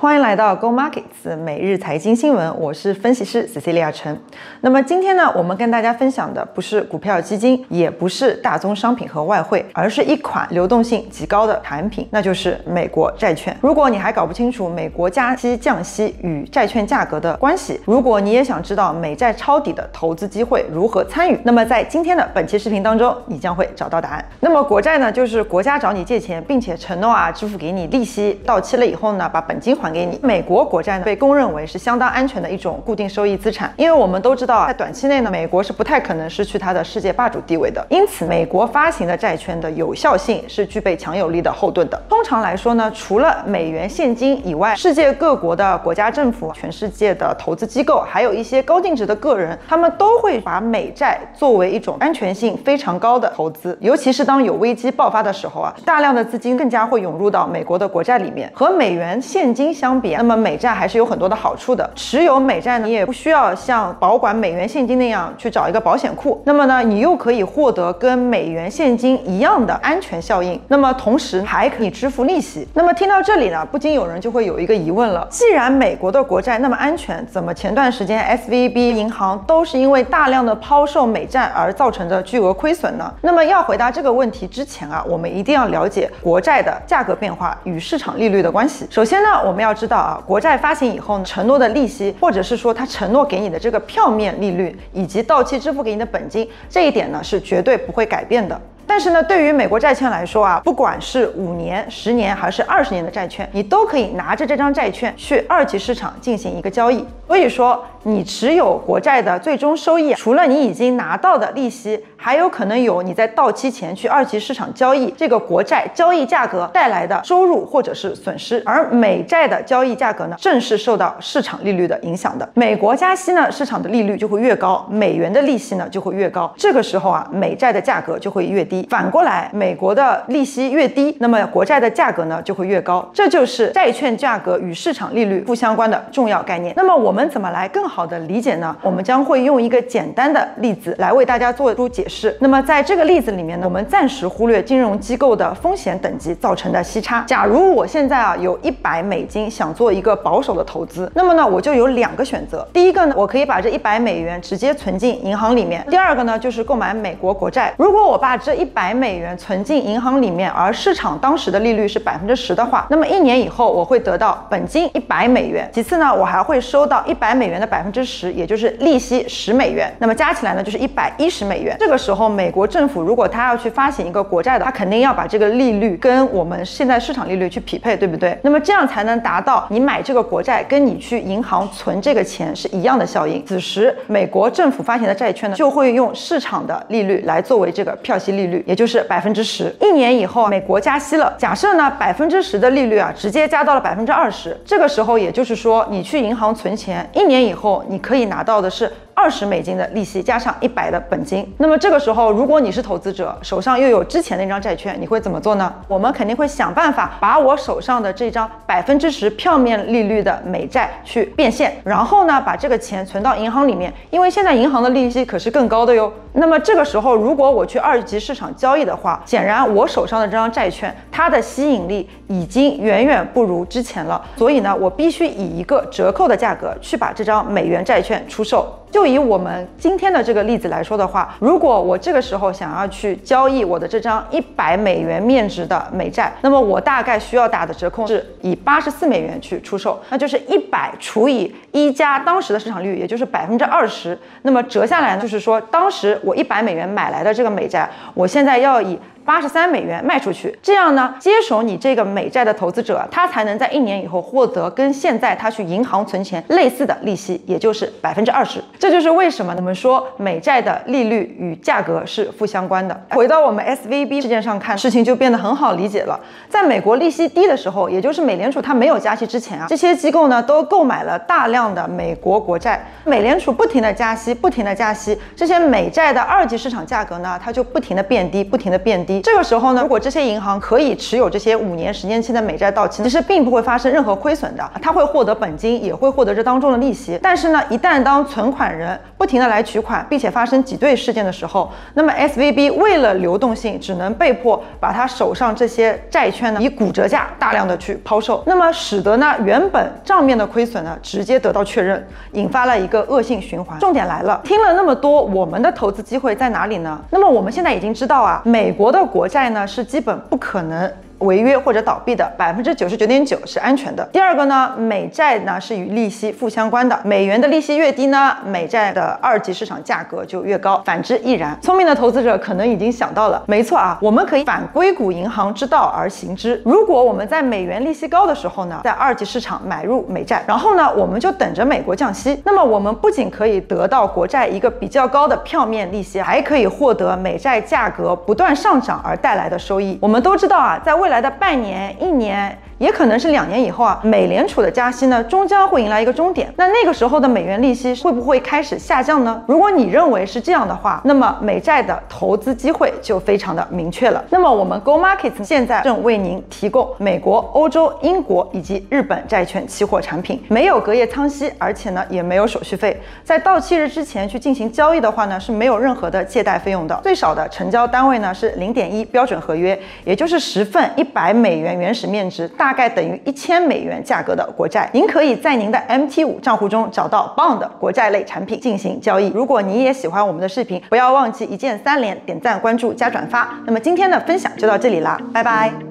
欢迎来到 Go Markets 每日财经新闻，我是分析师 Cecilia 陈。那么今天呢，我们跟大家分享的不是股票基金，也不是大宗商品和外汇，而是一款流动性极高的产品，那就是美国债券。如果你还搞不清楚美国加息降息与债券价格的关系，如果你也想知道美债抄底的投资机会如何参与，那么在今天的本期视频当中，你将会找到答案。那么国债呢，就是国家找你借钱，并且承诺支付给你利息，到期了以后呢，把本金还给你。美国国债呢，被公认为是相当安全的一种固定收益资产，因为我们都知道在短期内呢，美国是不太可能失去它的世界霸主地位的，因此美国发行的债券的有效性是具备强有力的后盾的。通常来说呢，除了美元现金以外，世界各国的国家政府、全世界的投资机构，还有一些高净值的个人，他们都会把美债作为一种安全性非常高的投资，尤其是当有危机爆发的时候大量的资金更加会涌入到美国的国债里面。和美元现金相比，那么美债还是有很多的好处的。持有美债呢，你也不需要像保管美元现金那样去找一个保险库，那么呢，你又可以获得跟美元现金一样的安全效应，那么同时还可以支付利息。那么听到这里呢，不禁有人就会有一个疑问了，既然美国的国债那么安全，怎么前段时间 SVB 银行都是因为大量的抛售美债而造成的巨额亏损呢？那么要回答这个问题之前我们一定要了解国债的价格变化与市场利率的关系。首先呢，我们要知道国债发行以后呢，承诺的利息，或者是说它承诺给你的这个票面利率，以及到期支付给你的本金，这一点呢是绝对不会改变的。但是呢，对于美国债券来说不管是5年、10年还是20年的债券，你都可以拿着这张债券去二级市场进行一个交易。所以说，你持有国债的最终收益，除了你已经拿到的利息，还有可能有你在到期前去二级市场交易这个国债交易价格带来的收入或者是损失。而美债的交易价格呢，正是受到市场利率的影响的。美国加息呢，市场的利率就会越高，美元的利息呢就会越高，这个时候美债的价格就会越低。反过来，美国的利息越低，那么国债的价格呢就会越高。这就是债券价格与市场利率负相关的重要概念。那么我们怎么来更好的理解呢？我们将会用一个简单的例子来为大家做出解释。那么在这个例子里面呢，我们暂时忽略金融机构的风险等级造成的息差。假如我现在有100美金想做一个保守的投资，那么呢我就有2个选择。第一个呢，我可以把这100美元直接存进银行里面；第二个呢，就是购买美国国债。如果我把这100美元存进银行里面，而市场当时的利率是10%的话，那么1年以后我会得到本金100美元，其次呢，我还会收到100美元的10%，也就是利息10美元，那么加起来呢就是110美元。这个时候，美国政府如果他要去发行一个国债的，他肯定要把这个利率跟我们现在市场利率去匹配，对不对？那么这样才能达到你买这个国债跟你去银行存这个钱是一样的效应。此时，美国政府发行的债券呢，就会用市场的利率来作为这个票息利率，也就是10%。1年以后，美国加息了，假设呢10%的利率直接加到了20%，这个时候也就是说，你去银行存钱，1年以后你可以拿到的是20美金的利息加上100的本金。那么这个时候，如果你是投资者，手上又有之前的那张债券，你会怎么做呢？我们肯定会想办法把我手上的这张10%票面利率的美债去变现，然后呢把这个钱存到银行里面，因为现在银行的利息可是更高的哟。那么这个时候，如果我去二级市场交易的话，显然我手上的这张债券，它的吸引力已经远远不如之前了，所以呢，我必须以一个折扣的价格去把这张美元债券出售。就以我们今天的这个例子来说的话，如果我这个时候想要去交易我的这张100美元面值的美债，那么我大概需要打的折扣是以84美元去出售，那就是100除以1加当时的市场利率，也就是20%。那么折下来呢，就是说当时我100美元买来的这个美债，我现在要以83美元卖出去，这样呢，接手你这个美债的投资者，他才能在1年以后获得跟现在他去银行存钱类似的利息，也就是20%。这就是为什么我们说美债的利率与价格是负相关的。回到我们 SVB 事件上看，事情就变得很好理解了。在美国利息低的时候，也就是美联储它没有加息之前这些机构呢都购买了大量的美国国债。美联储不停的加息，不停的加息，这些美债的二级市场价格呢，它就不停的变低，不停的变低。 低。这个时候呢，如果这些银行可以持有这些5年、10年期的美债到期，其实并不会发生任何亏损的，它会获得本金，也会获得这当中的利息。但是呢，一旦当存款人不停的来取款，并且发生挤兑事件的时候，那么 SVB 为了流动性，只能被迫把他手上这些债券呢以骨折价大量的去抛售，那么使得呢原本账面的亏损呢直接得到确认，引发了一个恶性循环。重点来了，听了那么多，我们的投资机会在哪里呢？那么我们现在已经知道啊，美国的国债呢是基本不可能违约或者倒闭的，99.9%是安全的。第二个呢，美债呢是与利息负相关的，美元的利息越低呢，美债的2级市场价格就越高，反之亦然。聪明的投资者可能已经想到了，没错啊，我们可以反硅谷银行之道而行之。如果我们在美元利息高的时候呢，在2级市场买入美债，然后呢，我们就等着美国降息，那么我们不仅可以得到国债一个比较高的票面利息，还可以获得美债价格不断上涨而带来的收益。我们都知道啊，在未来的半年、1年，也可能是2年以后啊，美联储的加息呢，终将会迎来一个终点。那个时候的美元利息会不会开始下降呢？如果你认为是这样的话，那么美债的投资机会就非常的明确了。那么我们 Go Markets 现在正为您提供美国、欧洲、英国以及日本债券期货产品，没有隔夜仓息，而且呢也没有手续费。在到期日之前去进行交易的话呢，是没有任何的借贷费用的。最少的成交单位呢是0.1标准合约，也就是10份100美元原始面值，大概等于1000美元价格的国债。您可以在您的 MT5 账户中找到 Bond 国债类产品进行交易。如果你也喜欢我们的视频，不要忘记一键3连，点赞、关注加转发。那么今天的分享就到这里啦，拜拜。